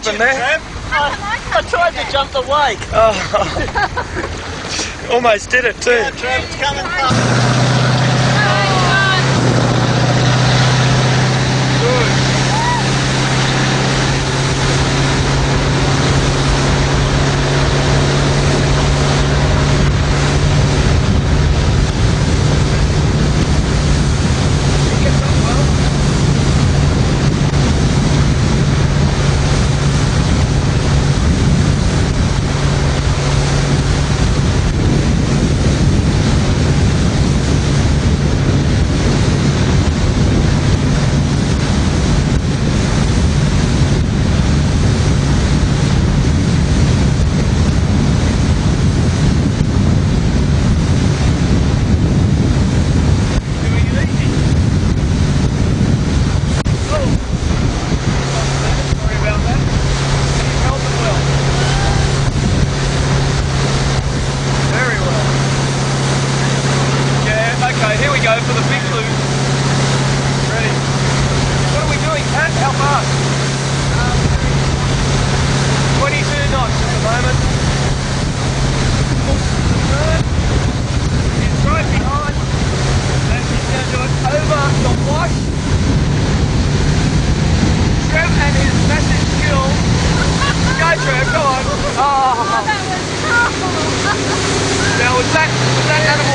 happened there? I tried to jump the wake. Oh. Almost did it too. Yeah, Trev, it's coming fast. Good. Okay, here we go for the big loop. Ready? What are we doing, Pat? How fast? 22 knots at the moment. Turn. He's right behind. And he's going to do it over the wash. Trev and his massive skill. Go Trev, go on. Oh. Now was that animal